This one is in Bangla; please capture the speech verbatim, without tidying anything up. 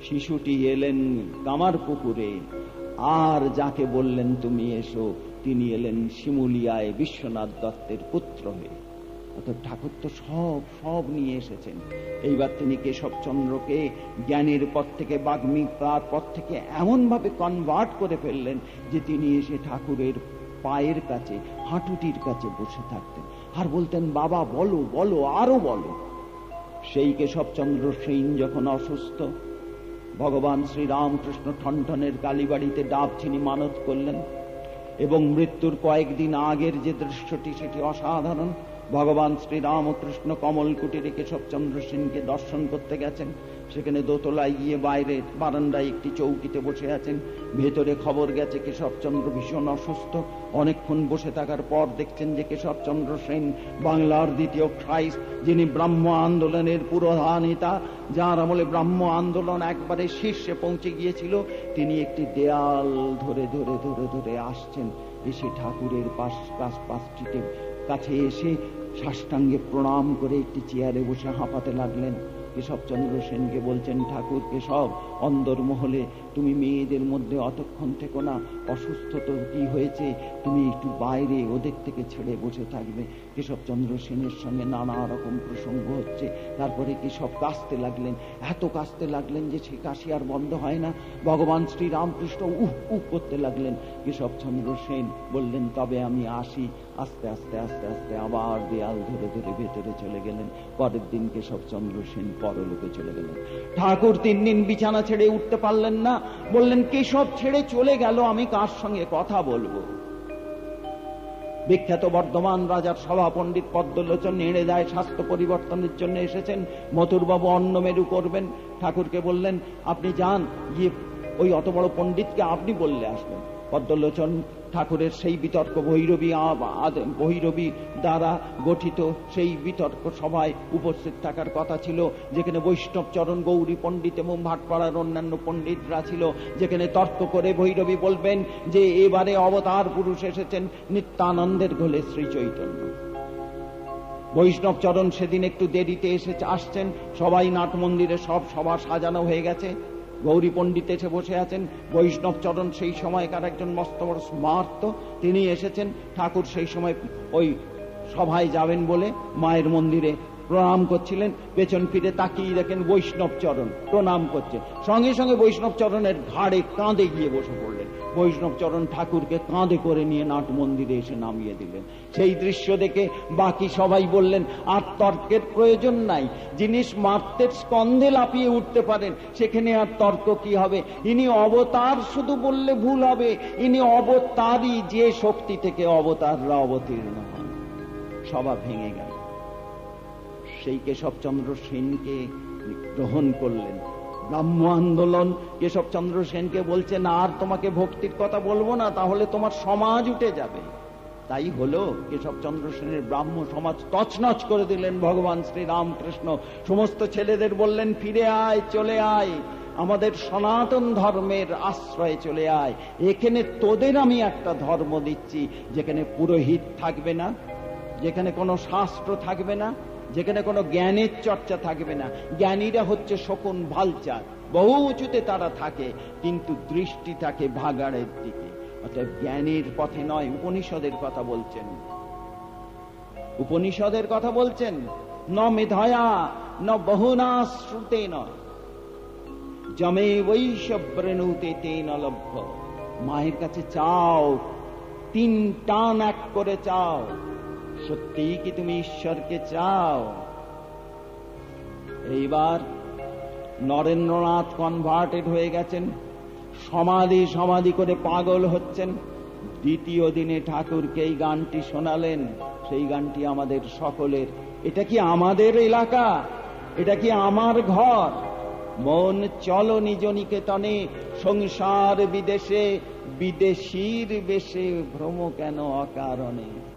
শিশুটি এলেন কামার পুকুরে, আর যাকে বললেন তুমি এসো তিনি এলেন শিমুলিয়ায় বিশ্বনাথ দত্তের পুত্র হয়ে। অর্থাৎ ঠাকুর তো সব সব নিয়ে এসেছেন। এইবার তিনি কেশবচন্দ্রকে জ্ঞানের পথ থেকে বাগ্মিতার পথ থেকে এমন ভাবে কনভার্ট করে ফেললেন যে তিনি এসে ঠাকুরের পায়ের কাছে, হাঁটুটির কাছে বসে থাকতেন আর বলতেন, বাবা বলো বলো আরো বলো। সেই কেশবচন্দ্র সেন যখন অসুস্থ, ভগবান শ্রী রামকৃষ্ণ ঠনঠনের কালীবাড়িতে ডাব চিনি মানত করলেন, এবং মৃত্যুর কয়েকদিন আগের যে দৃশ্যটি সেটি অসাধারণ। ভগবান শ্রী রামকৃষ্ণ কমল কুটিরে কেশবচন্দ্র সেনকে দর্শন করতে গেছেন। সেখানে দোতলায় গিয়ে বাইরে বারান্দায় একটি চৌকিতে বসে আছেন। ভেতরে খবর গেছে কেশবচন্দ্র ভীষণ অসুস্থ। অনেকক্ষণ বসে থাকার পর দেখছেন যে কেশবচন্দ্র সেন বাংলার দ্বিতীয় খ্রাইস্ট, যিনি ব্রাহ্ম আন্দোলনের পুরোধা নেতা, যার আমলে ব্রাহ্ম আন্দোলন একবারে শীর্ষে পৌঁছে গিয়েছিল, তিনি একটি দেয়াল ধরে ধরে ধরে ধরে আসছেন। এসে ঠাকুরের পাশ পাশ পাশটিতে কাছে এসে সাষ্টাঙ্গে প্রণাম করে একটি চেয়ারে বসে হাঁপাতে লাগলেন। কেশবচন্দ্র সেনকে বলছেন, ঠাকুর কেশব, অন্দরমহলে তুমি মেয়েদের মধ্যে অতক্ষণ থেকো না, অসুস্থ তো কি হয়েছে, তুমি একটু বাইরে ওদের থেকে ছেড়ে বসে থাকবে। কেশবচন্দ্র সেনের সঙ্গে নানা রকম প্রসঙ্গ হচ্ছে। তারপরে কেশব কাশতে লাগলেন, এত কাশতে লাগলেন যে সে কাশি আর বন্ধ হয় না। ভগবান শ্রী রামকৃষ্ণ উহ উহ করতে লাগলেন। কেশবচন্দ্র সেন বললেন, তবে আমি আসি। আস্তে আস্তে আস্তে আস্তে আবার দেয়াল ধরে ধরে ভেতরে চলে গেলেন। পরের দিন কেশবচন্দ্র সেন পরলোকে চলে গেলেন। ঠাকুর তিন দিন বিছানা ছেড়ে উঠতে পারলেন না। বললেন, কেশব ছেড়ে চলে গেল, আমি কার সঙ্গে কথা বলবো? বিখ্যাত বর্ধমান রাজার সভা পণ্ডিত পদ্মলোচন নেড়ে দেয় স্বাস্থ্য পরিবর্তনের জন্য এসেছেন। মথুরবাবু অন্নমেরু করবেন। ঠাকুরকে বললেন, আপনি যান, গিয়ে ওই অত বড় পণ্ডিতকে আপনি বললে আসবেন। পদ্মলোচন ঠাকুরের সেই বিতর্ক ভৈরবী ভৈরবী দ্বারা গঠিত সেই বিতর্ক সভায় উপস্থিত থাকার কথা ছিল, যেখানে বৈষ্ণব চরণ গৌরী পণ্ডিত এবং ভাটপাড়ার অন্যান্য পণ্ডিতরা ছিল, যেখানে তর্ক করে ভৈরবী বলবেন যে এবারে অবতার পুরুষ এসেছেন নিত্যানন্দের ঘোলে শ্রী চৈতন্য। বৈষ্ণব চরণ সেদিন একটু দেরিতে এসে আসছেন। সবাই নাট মন্দিরে সব সভা সাজানো হয়ে গেছে। গৌরী পণ্ডিত এসে বসে আছেন। বৈষ্ণব চরণ সেই সময়কার একজন মস্ত বড় স্মার্ত, তিনি এসেছেন। ঠাকুর সেই সময় ওই সভায় যাবেন বলে মায়ের মন্দিরে প্রণাম করছিলেন। পেছন ফিরে তাকিয়ে দেখেন বৈষ্ণব চরণ প্রণাম করছে। সঙ্গে সঙ্গে বৈষ্ণব চরণের ঘাড়ে কাঁধে গিয়ে বসে পড়লেন। বৈষ্ণব চরণ ঠাকুরকে কাঁধে করে নিয়ে নাট মন্দিরে এসে নামিয়ে দিলেন। সেই দৃশ্য দেখে বাকি সবাই বললেন, আর তর্কের প্রয়োজন নাই, জিনিস মাত্রের স্কন্ধে লাফিয়ে উঠতে পারেন, সেখানে আর তর্ক কি হবে? ইনি অবতার শুধু বললে ভুল হবে, ইনি অবতারই, যে শক্তি থেকে অবতাররা অবতীর্ণ হন। সভা ভেঙে গেল। সেই কেশবচন্দ্র সেনকে গ্রহণ করলেন। ব্রাহ্ম আন্দোলন কেশবচন্দ্র সেনকে বলছে, না আর তোমাকে ভক্তির কথা বলবো না, তাহলে তোমার সমাজ উঠে যাবে। তাই হলো, কেশবচন্দ্র সেনের ব্রাহ্ম সমাজ তছনছ করে দিলেন ভগবান শ্রী রামকৃষ্ণ। সমস্ত ছেলেদের বললেন, ফিরে আয়, চলে আয়, আমাদের সনাতন ধর্মের আশ্রয়ে চলে আয়। এখানে তোদের আমি একটা ধর্ম দিচ্ছি, যেখানে পুরোহিত থাকবে না, যেখানে কোনো শাস্ত্র থাকবে না, যেখানে কোনো জ্ঞানের চর্চা থাকবে না। জ্ঞানীরা হচ্ছে শকুন ভালচার, বহু উঁচুতে তারা থাকে, কিন্তু দৃষ্টি থাকে ভাগাড়ের দিকে। অর্থাৎ জ্ঞানের পথে নয়। উপনিষদের কথা বলছেন, উপনিষদের কথা বলছেন, ন মেধয়া ন বহুনা শ্রুতে নয় জমে বৈশব্রেণুতে তেন লভ্য। মায়ের কাছে চাও, তিন টান এক করে চাও। সত্যি কি তুমি ঈশ্বরকে চাও? এইবার নরেন্দ্রনাথ কনভার্টেড হয়ে গেছেন, সমাধি সমাধি করে পাগল হচ্ছেন। দ্বিতীয় দিনে ঠাকুরকে এই গানটি শোনালেন। সেই গানটি আমাদের সকলের। এটা কি আমাদের এলাকা? এটা কি আমার ঘর? মন চলো নিজ নিকেতনে, সংসার বিদেশে, বিদেশির বেশে ভ্রম কেন অকারণে।